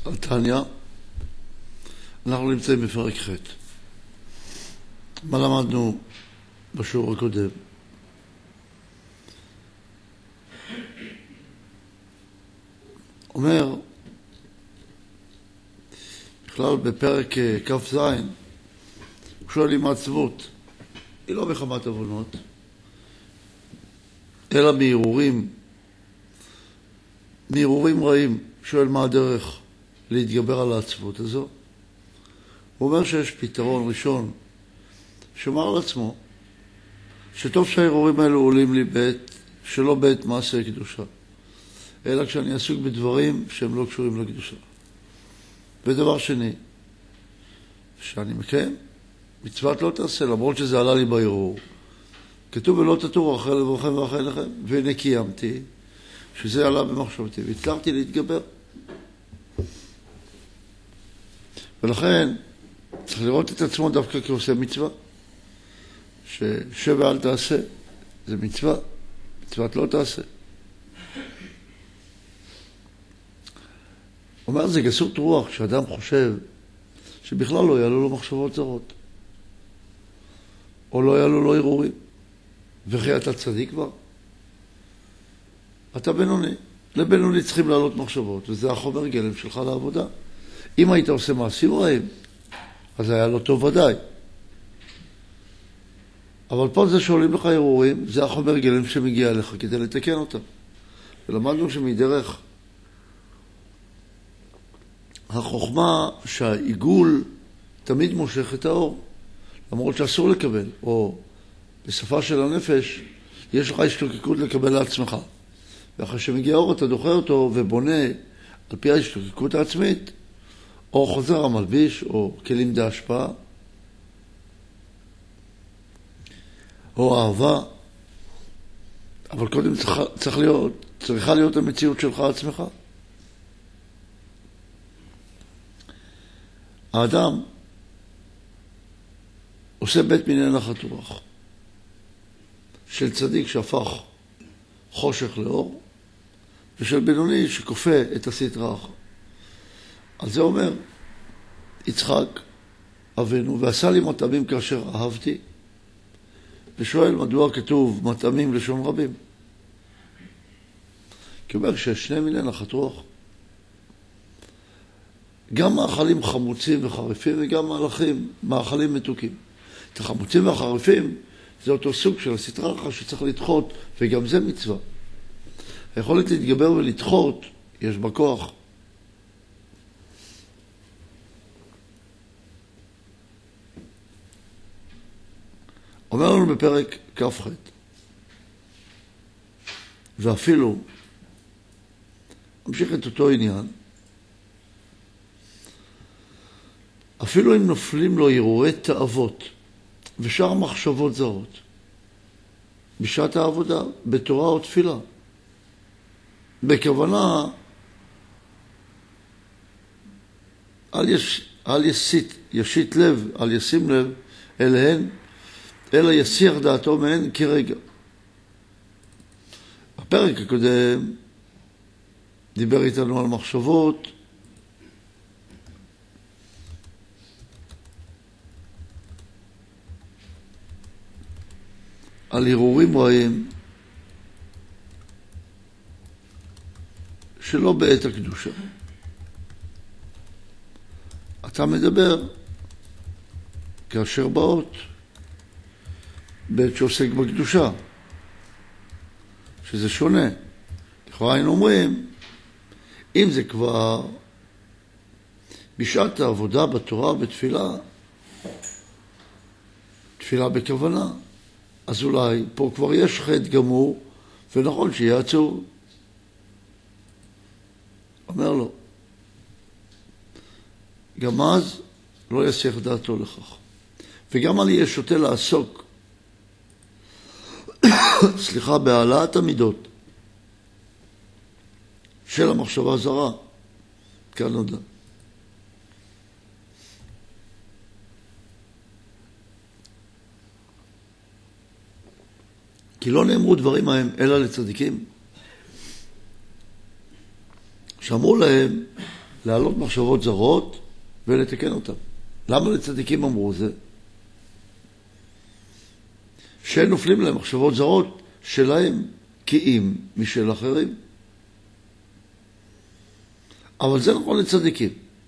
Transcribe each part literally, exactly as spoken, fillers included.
על תניא. אנחנו נמצאים בפרק ח'. מה למדנו בשיעור הקודם? אומר, בכלל בפרק כ"ז, הוא שואל אם העצבות היא לא מחמת עוונות, אלא מהרהורים, מהרהורים רעים. שואל מה הדרך להתגבר על העצבות הזו. הוא אומר שיש פתרון ראשון, שאומר על עצמו שטוב שההרהורים האלו עולים לי בעת, שלא בעת מעשה קדושה, אלא כשאני עסוק בדברים שהם לא קשורים לקדושה. ודבר שני, שאני מקיים מצוות לא תעשה, למרות שזה עלה לי בהרהור. כתוב ולא תטור אחרי לברכם ואחרי לכם, והנה קיימתי, שזה עלה במחשבתי, והצלחתי להתגבר. ולכן צריך לראות את עצמו דווקא כעושה מצווה, ששב ואל תעשה, זה מצווה, מצוות לא תעשה. אומר, זה גסות רוח שאדם חושב שבכלל לא יעלו לו מחשבות זרות, או לא יעלו לו הרהורים. וכי אתה צדיק כבר? אתה בינוני. לבינוני צריכים לעלות מחשבות, וזה החומר גלם שלך לעבודה. אם היית עושה מעשים רעים, אז היה לו טוב ודאי. אבל פה זה שעולים לך הרהורים, זה החומר גלם שמגיע אליך כדי לתקן אותם. ולמדנו שמדרך החוכמה שהעיגול תמיד מושך את האור, למרות שאסור לקבל, או בשפה של הנפש, יש לך השתוקקות לקבל לעצמך. ואחרי שמגיע האור אתה דוחה אותו ובונה על פי ההשתוקקות העצמית, או חוזר המלביש, או כלים דה השפעה, או אהבה. אבל קודם צריך, צריך להיות, צריכה להיות המציאות שלך עצמך. האדם עושה בית מיני נחת רוח של צדיק שהפך חושך לאור, ושל בינוני שכופה את הסטרא אחרא. אז זה אומר יצחק אבינו, ועשה לי מטעמים כאשר אהבתי, ושואל מדוע כתוב מטעמים לשון רבים. כי אומר שיש שני מיני נחת רוח, גם מאכלים חמוצים וחריפים וגם מאכלים, מאכלים מתוקים. את החמוצים והחריפים זה אותו סוג של הסטרא אחרא שצריך לדחות, וגם זה מצווה. היכולת להתגבר ולדחות יש בה כוח. אומר לנו בפרק כ"ח, ואפילו ממשיך את אותו עניין, אפילו אם נופלים לו הרהורי תאוות ושאר מחשבות זרות בשעת העבודה, בתורה או תפילה, בכוונה אל, יש, אל יסית, ישית לב, אל ישים לב אליהן, אלא יסיח דעתו מהן כרגע. הפרק הקודם דיבר איתנו על מחשבות, על הרהורים רעים שלא בעת הקדושה. אתה מדבר כאשר באות בעת שעוסק בקדושה, שזה שונה. לכאורה היינו אומרים, אם זה כבר בשעת העבודה בתורה, בתפילה, תפילה בכוונה, אז אולי פה כבר יש חטא גמור, ונכון שיהיה עצור. אומר לו, גם אז לא יסיח דעתו לכך. וגם אני יהיה שוטה לעסוק, סליחה, בהעלאת המידות של המחשבה זרה, כאן נודע. כי לא נאמרו דברים מהם אלא לצדיקים, שאמרו להם להעלות מחשבות זרות ולתקן אותן. למה לצדיקים אמרו זה? שהם נופלים להם מחשבות זרות שלהם קיים משל אחרים. אבל זה נכון לצדיקים.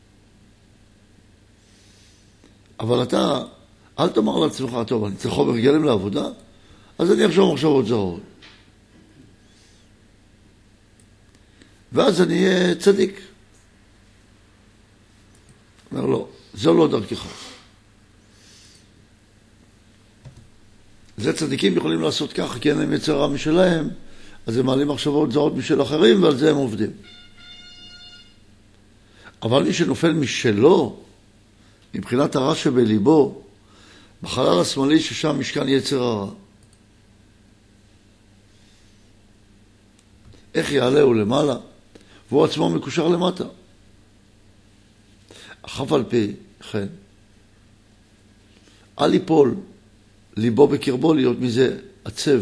אבל אתה, אל תאמר לעצמך, טוב, אני צריך חומר גלם לעבודה, אז אני אחשוב מחשבות זרות. ואז אני אהיה צדיק. אומר לו, זו לא דרכך. זה צדיקים יכולים לעשות ככה, כי אין להם יצר רע משלהם, אז הם מעלים מחשבות זרות משל אחרים, ועל זה הם עובדים. אבל מי שנופל משלו, מבחינת הרע שבליבו, בחלל השמאלי ששם משכן יצר הרע. איך יעלה הוא למעלה? והוא עצמו מקושר למטה. אף על פי כן, אל יפול ליבו בקרבו להיות מזה עצב,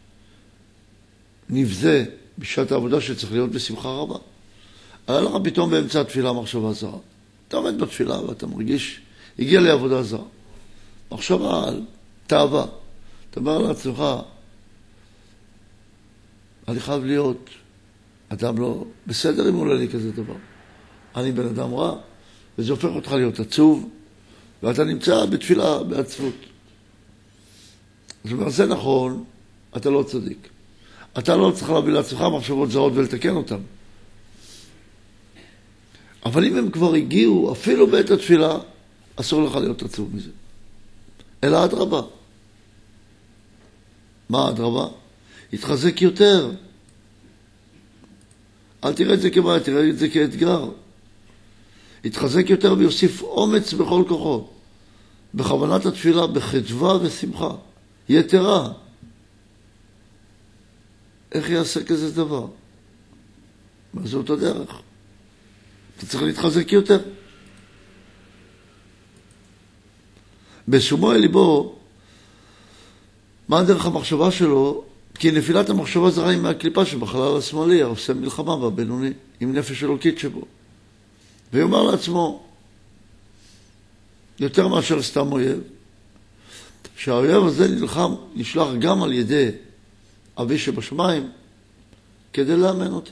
נבזה בשעת העבודה שצריך להיות בשמחה רבה. היה לך פתאום באמצע התפילה מחשבה זרה. אתה עומד בתפילה ואתה מרגיש, הגיע לי עבודה זרה. מחשבה על תאווה. אתה אומר לעצמך, אני חייב להיות אדם לא בסדר אם עולה לי כזה דבר. אני בן אדם רע, וזה הופך אותך להיות עצוב, ואתה נמצא בתפילה בעצבות. זאת אומרת, זה נכון, אתה לא צדיק. אתה לא צריך להביא לעצמך מחשבות זרות ולתקן אותן. אבל אם הם כבר הגיעו, אפילו בעת התפילה, אסור לך להיות עצוב מזה. אלא אדרבה. מה אדרבה? יתחזק יותר. אל תראה את זה כבעיה, תראה את זה כאתגר. יתחזק יותר ויוסיף אומץ בכל כוחו. בכוונת התפילה, בחדווה ושמחה. יתרה. איך יעשה כזה דבר? מה זאת הדרך? אתה צריך להתחזק יותר. בשומו אל ליבו, מה דרך המחשבה שלו? כי נפילת המחשבה זרה היא מהקליפה שבחלל השמאלי, עושה מלחמה בבינוני, עם נפש אלוקית שבו. ויאמר לעצמו, יותר מאשר סתם אויב, שהאויב הזה נלחם, נשלח גם על ידי אבי שבשמיים, כדי לאמן אותי.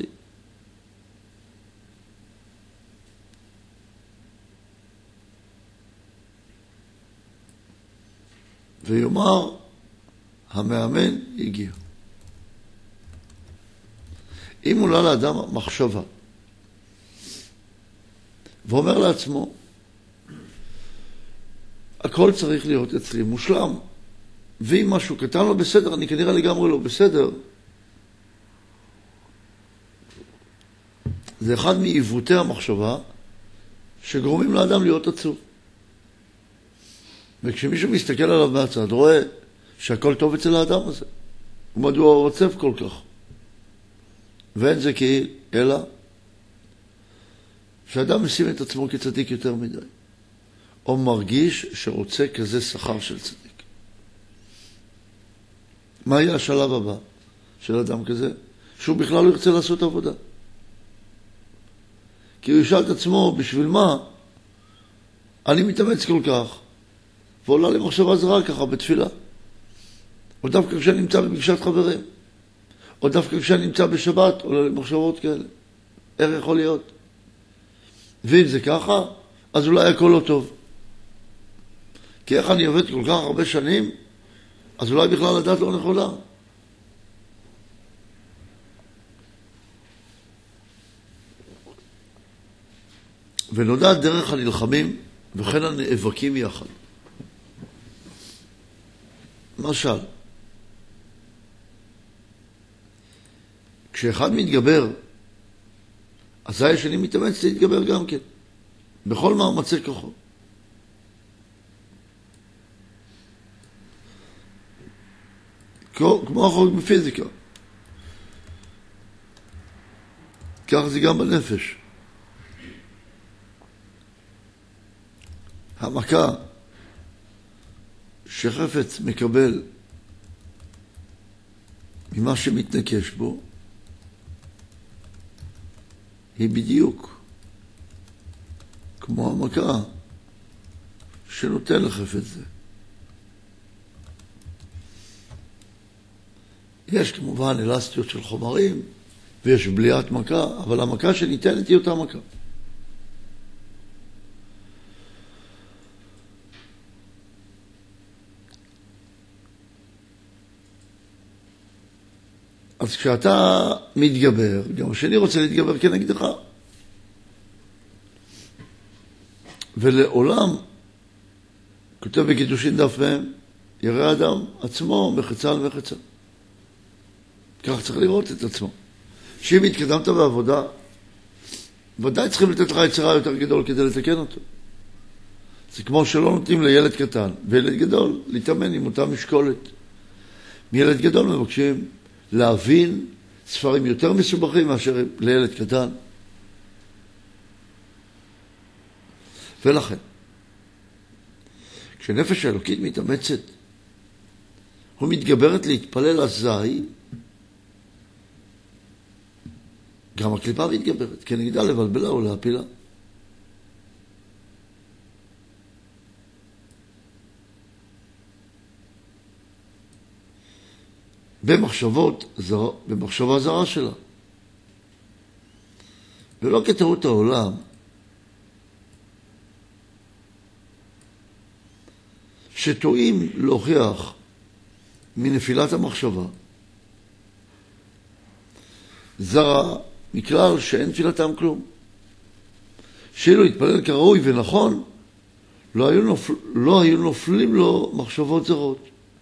ויאמר, המאמן הגיע. אם עולה לאדם מחשבה, ואומר לעצמו, הכל צריך להיות אצלי מושלם, ואם משהו קטן לא בסדר, אני כנראה לגמרי לא בסדר. זה אחד מעיוותי המחשבה שגורמים לאדם להיות עצוב. וכשמישהו מסתכל עליו מהצד, רואה שהכל טוב אצל האדם הזה. ומדוע הוא עצב כל כך? ואין זה כי, אלא שאדם משים את עצמו כצדיק יותר מדי. או מרגיש שרוצה כזה שכר של צדיק. מה יהיה השלב הבא של אדם כזה? שהוא בכלל לא ירצה לעשות עבודה. כי הוא ישאל את עצמו, בשביל מה אני מתאמץ כל כך, ועולה לי מחשבה זרה ככה בתפילה. או דווקא כשאני נמצא בפגישת חברים. או דווקא כשאני נמצא בשבת, עולה לי מחשבות כאלה. איך יכול להיות? ואם זה ככה, אז אולי הכל לא טוב. כי איך אני עובד כל כך הרבה שנים, אז אולי בכלל הדעת לא נכונה. ונודעת דרך הנלחמים, וכן הנאבקים יחד. למשל, כשאחד מתגבר, אזי השני מתאמץ להתגבר גם כן, בכל מאמצי כוחו. כמו החוק בפיזיקה. כך זה גם בנפש. המכה שחפץ מקבל ממה שמתנקש בו, היא בדיוק כמו המכה שנותן לחפץ זה. יש כמובן אלסטיות של חומרים, ויש בליעת מכה, אבל המכה שניתנת היא אותה מכה. אז כשאתה מתגבר, גם השני רוצה להתגבר כנגדך. ולעולם, כותב בקידושין דף מהם, יראה אדם עצמו מחצה על מחצה. כך צריך לראות את עצמו. שאם התקדמת בעבודה, ודאי צריכים לתת לך יצרה יותר גדול כדי לתקן אותו. זה כמו שלא נותנים לילד קטן, וילד גדול להתאמן עם אותה משקולת. מילד גדול מבקשים להבין ספרים יותר מסובכים מאשר לילד קטן. ולכן, כשנפש האלוקית מתאמצת, הוא מתגברת להתפלל אזי, גם הקליפה מתגברת, כנגדה לבלבלה או להפילה. במחשבות זרה, במחשבה זרה שלה. ולא כטעות העולם, שטועים להוכיח מנפילת המחשבה זרה מכלל שאין תפילתם כלום. שאילו התפלל כראוי ונכון, לא היו, נופל, לא היו נופלים לו מחשבות זרות.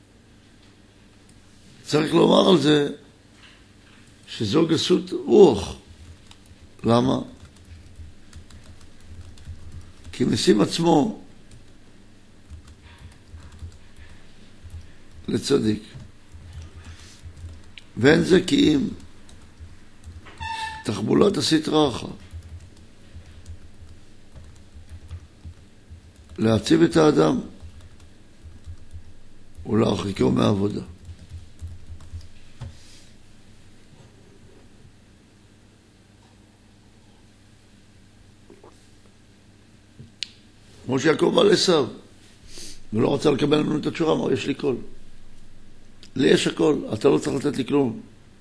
צריך לומר על זה שזו גסות רוח. למה? כי משים עצמו לצדיק. ואין זה כי אם תחבולת הסטרא אחת להציב את האדם ולהרחיקו מהעבודה. כמו שיעקב בא לעשיו ולא רצה לקבל ממנו את התשורה, אמר יש לי קול. לי יש הכל, אתה לא צריך לתת לי כלום.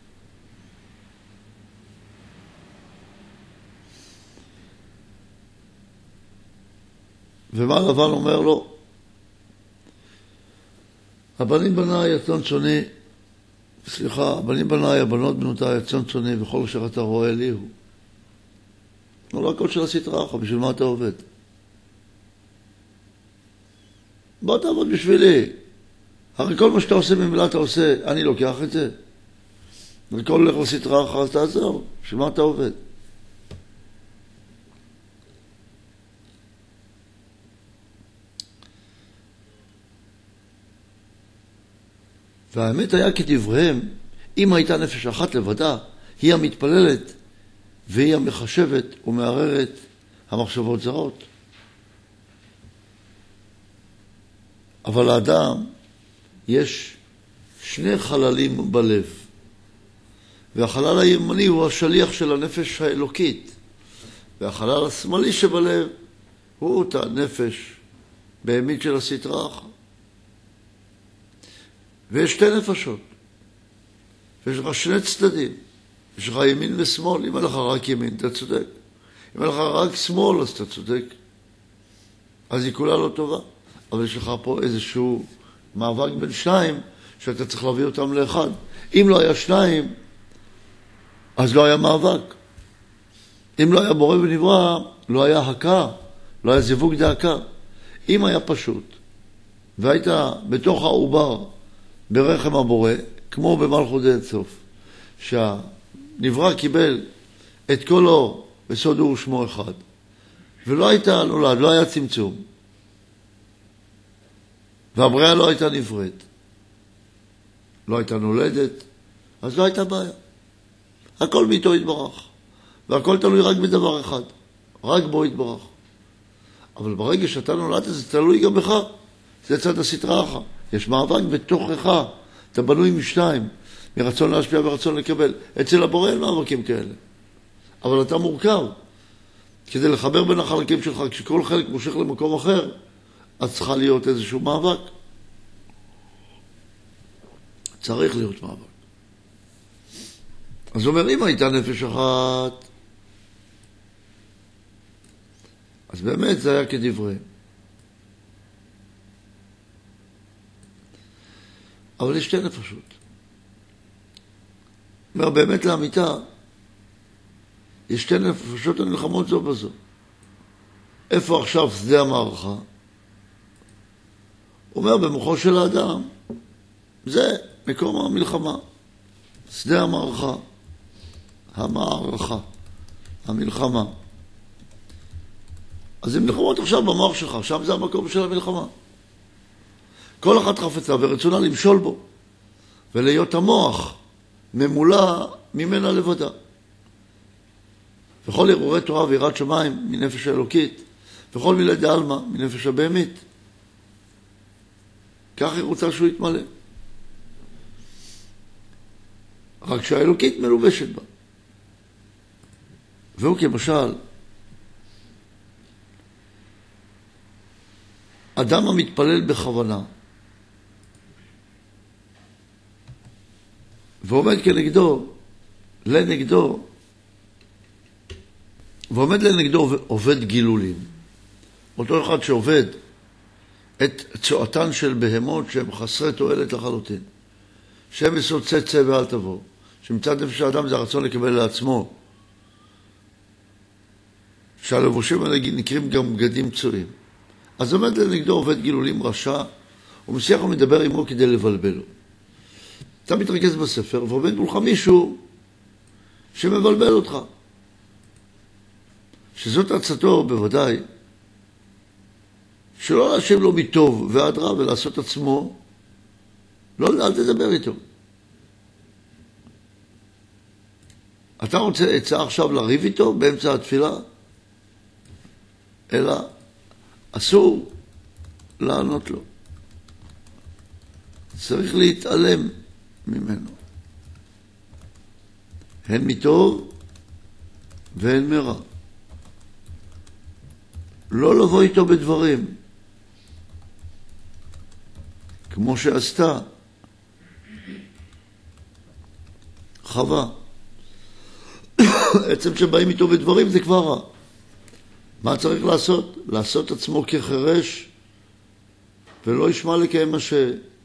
ומה לבן אומר לו? הבנים בניי יצון צוני, סליחה, הבנים בניי, הבנות בנותיי יצון צוני, וכל אשר אתה רואה לי הוא. לא הכל של הסטרא אחת, בשביל מה אתה עובד? בוא תעבוד בשבילי. הרי כל מה שאתה עושה ממילא אתה עושה, אני לוקח את זה. וכל הולך לסטרא אחת תעזור, בשביל מה אתה עובד? והאמת היה כדבריהם, אם הייתה נפש אחת לבדה, היא המתפללת והיא המחשבת ומערערת המחשבות זרות. אבל לאדם יש שני חללים בלב, והחלל הימני הוא השליח של הנפש האלוקית, והחלל השמאלי שבלב הוא אותה נפש באמת של הסטרא אחת. ויש שתי נפשות, ויש לך שני צדדים, יש לך ימין ושמאל. אם אין לך רק ימין, אתה צודק. אם אין לך רק שמאל, אז אתה צודק. אז היא כולה לא טובה. אבל יש לך פה איזשהו מאבק בין שניים, שאתה צריך להביא אותם לאחד. אם לא היה שניים, אז לא היה מאבק. אם לא היה בורא ונברא, לא היה הקה, לא היה זיווג דהקה. אם היה פשוט, והיית בתוך העובר, ברחם הבורא, כמו במלכות אין סוף, שהנברא קיבל את כל אור בסוד הוא שמו אחד, ולא הייתה נולד, לא היה צמצום, והבריאה לא הייתה נבראת, לא הייתה נולדת, אז לא הייתה בעיה. הכל מאיתו יתברך, והכל תלוי רק בדבר אחד, רק בו יתברך. אבל ברגע שאתה נולדת זה תלוי גם בך, זה צד הסטרא אחת. יש מאבק בתוכך, אתה בנוי משתיים, מרצון להשפיע ורצון לקבל. אצל הבורא אין מאבקים כאלה, אבל אתה מורכב, כדי לחבר בין החלקים שלך, כשכל חלק מושך למקום אחר, אז צריכה להיות איזשהו מאבק. צריך להיות מאבק. אז הוא אומר, אם הייתה נפש אחת, אז באמת זה היה כדבריהם. אבל יש שתי נפשות. אומר, באמת לאמיתה, יש שתי נפשות הנלחמות זו בזו. איפה עכשיו שדה המערכה? הוא אומר, במוחו של האדם, זה מקום המלחמה. שדה המערכה, המערכה, המלחמה. אז הן מלחמות עכשיו במוח שלך, שם זה המקום של המלחמה. כל אחת חפצה ורצונה למשול בו, ולהיות המוח ממולה ממנה לבדה. וכל הרהורי תורה ויראת שמיים מנפש האלוקית, וכל מילי דעלמא מנפש הבהמית. כך היא רוצה שהוא יתמלא. רק שהאלוקית מלובשת בה. והוא כמשל, אדם המתפלל בכוונה, ועומד כנגדו, לנגדו, ועומד לנגדו עובד גילולים. אותו אחד שעובד את צועתן של בהמות שהם חסרי תועלת לחלוטין. שהם יסוד צא צא ואל תבוא. שמצד נפש האדם זה הרצון לקבל לעצמו. שהלבושים האלה נקראים גם בגדים צועים. אז עומד לנגדו עובד גילולים רשע, ומשיח ומדבר עמו כדי לבלבלו. אתה מתרכז בספר, ועומד מולך מישהו שמבלבל אותך. שזאת עצתו בוודאי, שלא להשיב לו מטוב ועד רע ולעשות עצמו, לא, אל תדבר איתו. אתה רוצה עצה עכשיו לריב איתו באמצע התפילה? אלא אסור לענות לו. צריך להתעלם ממנו. הן מטוב והן מרע. לא לבוא איתו בדברים, כמו שעשתה חווה. עצם שבאים איתו בדברים זה כבר רע. מה צריך לעשות? לעשות עצמו כחרש ולא ישמע לקיים ש...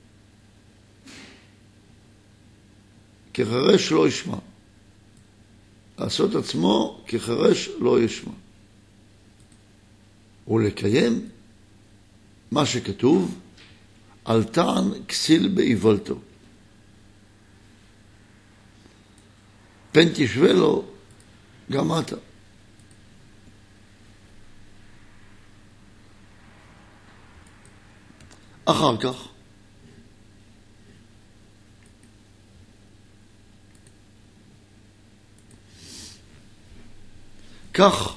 כחרש לא ישמע. לעשות עצמו כחרש לא ישמע. ולקיים מה שכתוב, אל תען כסיל באיוולתו. פן תשווה לו גם אתה. אחר כך, כך,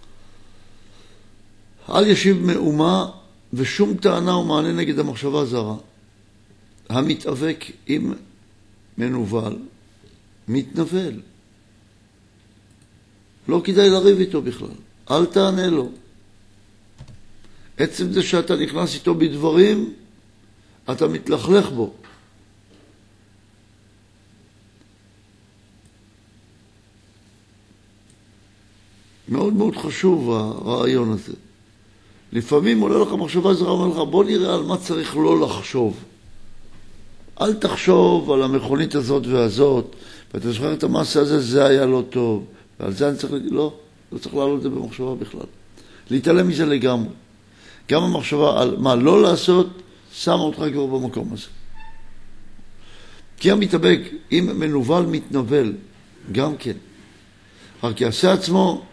אל ישיב מאומה ושום טענה ומענה נגד המחשבה זרה. המתאבק עם מנוול, מתנבל. לא כדאי לריב איתו בכלל. אל תענה לו. עצם זה שאתה נכנס איתו בדברים, אתה מתלכלך בו. מאוד מאוד חשוב הרעיון הזה. לפעמים עולה לך מחשבה זרה, אומר לך, בוא נראה על מה צריך לא לחשוב. אל תחשוב על המכונית הזאת והזאת, ואתה זוכר את המעשה הזה, זה היה לא טוב. ועל זה אני צריך, לא, לא צריך לעלות את זה במחשבה בכלל. להתעלם מזה לגמרי. גם המחשבה על מה לא לעשות, שמה אותך כבר במקום הזה. כי המתאבק, אם מנוול מתנבל, גם כן. רק יעשה עצמו,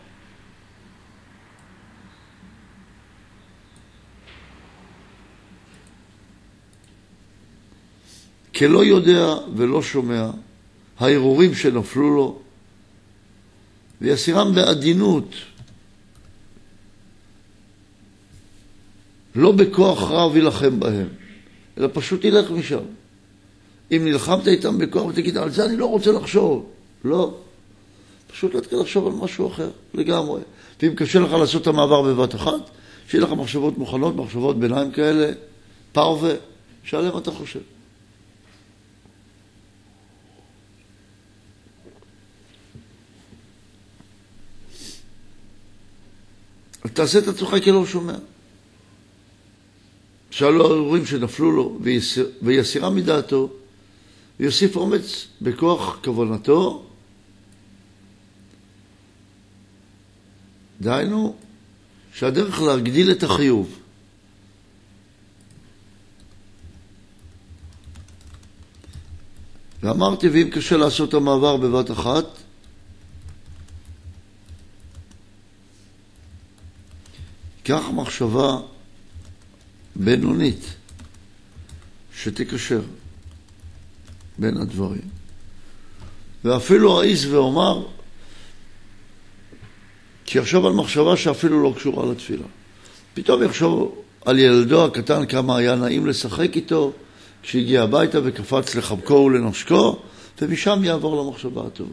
כלא יודע ולא שומע, ההרהורים שנפלו לו, ויסירם בעדינות, לא בכוח רב ילחם בהם, אלא פשוט ילך משם. אם נלחמת איתם בכוח ותגיד, על זה אני לא רוצה לחשוב. לא. פשוט להתחיל לחשוב על משהו אחר לגמרי. ואם קשה לך לעשות את המעבר בבת אחת, שיהיה לך מחשבות מוכנות, מחשבות ביניים כאלה, פרווה, שעליהם אתה חושב. תעשה את עצמך כאילו שומע. שאלו ההורים שנפלו לו ויסירה מדעתו, ויוסיף אומץ בכוח כוונתו, דהיינו שהדרך להגדיל את החיוב. ואמרתי, ואם קשה לעשות המעבר בבת אחת, כך מחשבה בינונית שתקשר בין הדברים. ואפילו העיז ואומר, כי יחשוב על מחשבה שאפילו לא קשורה לתפילה. פתאום יחשוב על ילדו הקטן כמה היה נעים לשחק איתו, כשהגיע הביתה וקפץ לחבקו ולנשקו, ומשם יעבור למחשבה הטובה.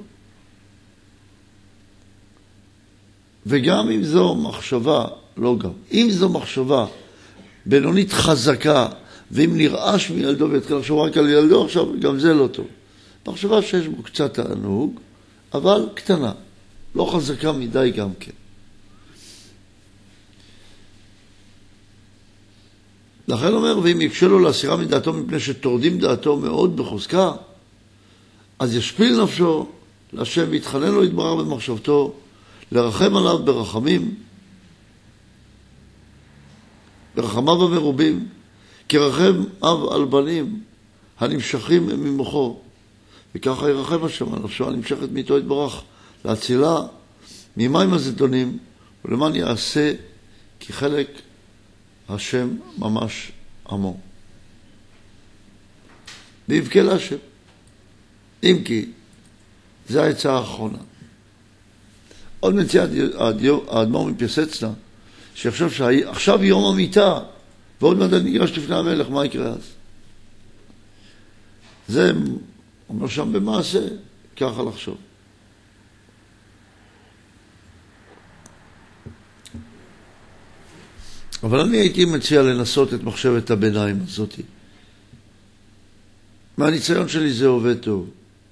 וגם אם זו מחשבה, לא גם, אם זו מחשבה בינונית חזקה, ואם נרעש מילדו ויתחיל לחשוב רק על ילדו, עכשיו גם זה לא טוב. מחשבה שיש בו קצת תענוג, אבל קטנה, לא חזקה מדי גם כן. לכן אומר, ואם יקשה לו להסירה מדעתו מפני שתורדים דעתו מאוד בחוזקה, אז ישפיל נפשו להשם ויתחנן לו יתברך במחשבתו, לרחם עליו ברחמים, ברחמיו המרובים, כרחם אב על בנים הנמשכים ממוחו, וככה ירחם השם על נפשו הנמשכת מאיתו יתברך, להצילה ממים הזדונים, ולמען יעשה כי חלק השם ממש עמו. ויבכה להשם. אם כי, זה העצה האחרונה. עוד מציע האדמו"ר מפייסצנה, שיחשב שעכשיו יום המיטה, ועוד מעט ניגש לפני המלך, מה יקרה אז? זה אומר שם במעשה, ככה לחשוב. אבל אני הייתי מציע לנסות את מחשבת הביניים הזאת. מהניסיון שלי זה עובד טוב.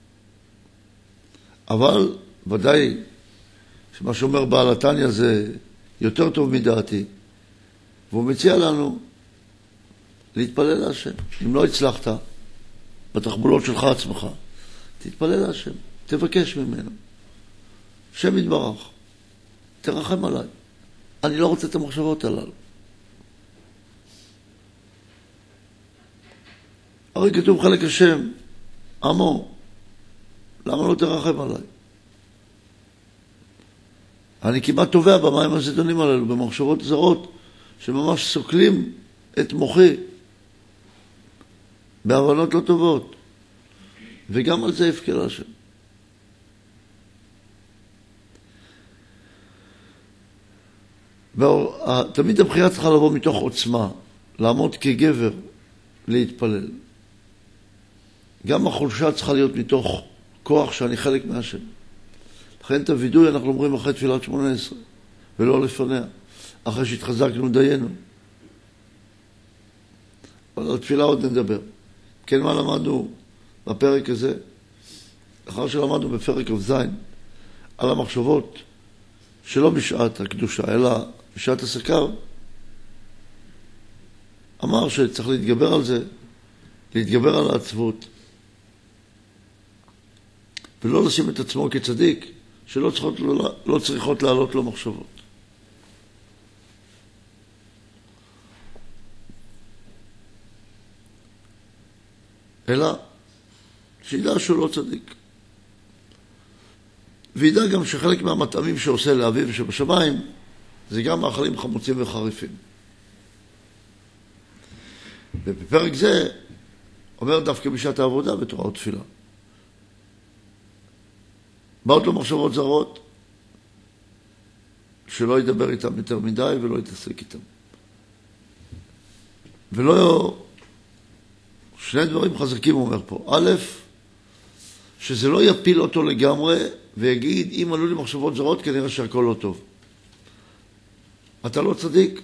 אבל ודאי שמה שאומר בעל התניא זה יותר טוב מדעתי. והוא מציע לנו להתפלל להשם. אם לא הצלחת בתחבולות שלך עצמך, תתפלל להשם, תבקש ממנו. השם יתברך, תרחם עליי. אני לא רוצה את המחשבות הללו. הרי כתוב חלק השם, עמו, למה לא תרחם עליי? אני כמעט טובע במים הזדונים הללו, במחשבות זרות, שממש סוקלים את מוחי, בהבנות לא טובות. וגם על זה יפקר השם. תמיד הבחירה צריכה לבוא מתוך עוצמה, לעמוד כגבר, להתפלל. גם החולשה צריכה להיות מתוך כוח שאני חלק מהשם. לכן את הוידוי אנחנו אומרים אחרי תפילת שמונה עשרה, ולא לפניה, אחרי שהתחזקנו דיינו. אבל על התפילה עוד נדבר. כן, מה למדנו בפרק הזה? אחר שלמדנו בפרק כ"ז על המחשבות שלא בשעת הקדושה, אלא בשעת הסקר, אמר שצריך להתגבר על זה, להתגבר על העצבות, ולא לשים את עצמו כצדיק, שלא צריכות, לא, לא צריכות לעלות לו מחשבות. אלא שידע שהוא לא צדיק. וידע גם שחלק מהמטעמים שעושה לאביו שבשמיים, זה גם מאכלים חמוצים וחריפים. ובפרק זה אומר דווקא בשעת העבודה בתורה ותפילה. באות לו מחשבות זרות, שלא ידבר איתם יותר מדי ולא יתעסק איתם. ולא, שני דברים חזקים הוא אומר פה. א', שזה לא יפיל אותו לגמרי ויגיד, אם עלו לי מחשבות זרות, כנראה שהכל לא טוב. אתה לא צדיק,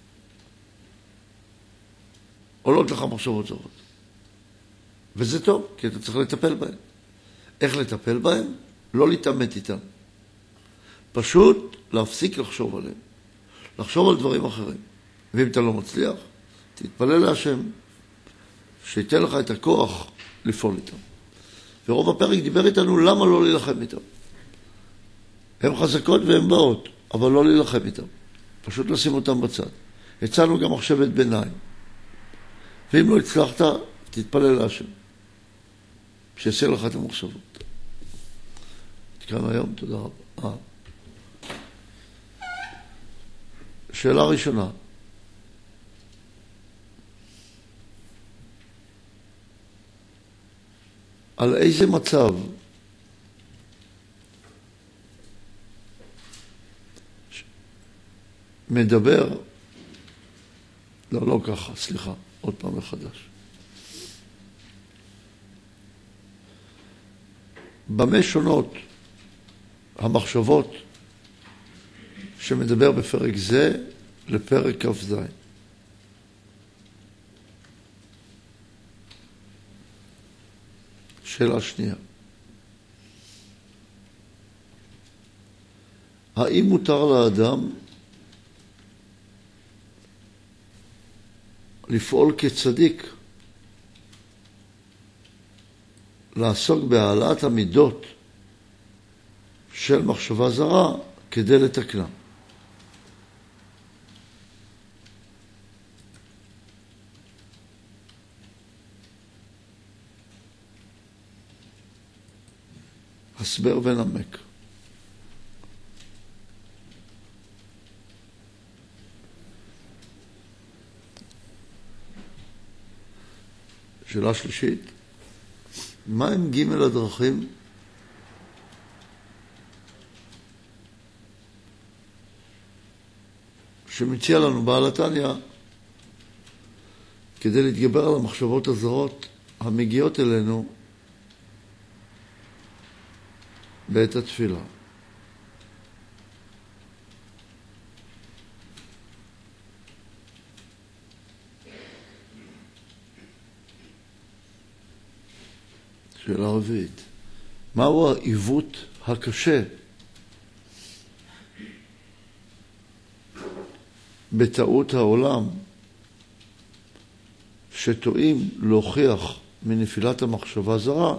עולות לך מחשבות זרות. וזה טוב, כי אתה צריך לטפל בהן. איך לטפל בהן? לא להתאמת איתן. פשוט להפסיק לחשוב עליהם. לחשוב על דברים אחרים. ואם אתה לא מצליח, תתפלל להשם, שייתן לך את הכוח לפעול איתם. ורוב הפרק דיבר איתנו למה לא להילחם איתם. הן חזקות והן באות, אבל לא להילחם איתם. פשוט לשים אותם בצד. הצענו גם מחשבת ביניים. ואם לא הצלחת, תתפלל להשם. שיעשה לך את המחשבות. כאן היום, תודה רבה. שאלה ראשונה. על איזה מצב מדבר, לא, לא ככה, סליחה, עוד פעם מחדש. במה שונות המחשבות שמדבר בפרק זה לפרק כ"ז? שאלה שנייה. האם מותר לאדם לפעול כצדיק, לעסוק בהעלאת המידות של מחשבה זרה כדי לתקנה? הסבר ונמק. שאלה שלישית, מה הם ג' הדרכים שמציע לנו בעל התניא כדי להתגבר על המחשבות הזרות המגיעות אלינו בעת התפילה? שאלה רביעית, מהו העיוות הקשה בטעות העולם שטועים להוכיח מנפילת המחשבה זרה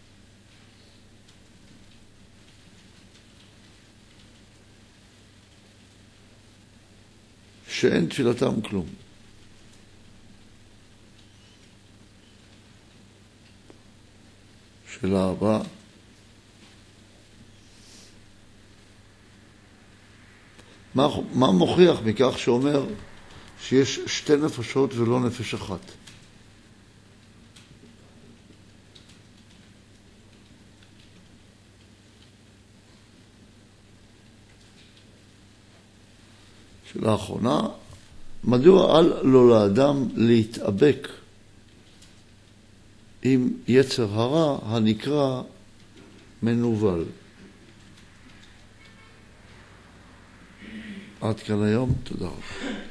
שאין תפילתם כלום? שאלה הבאה, מה, מה מוכיח מכך שאומר שיש שתי נפשות ולא נפש אחת? שאלה האחרונה, מדוע אל לו לאדם להתאבק עם יצר הרע הנקרא מנוול? עד כאן היום, תודה רבה.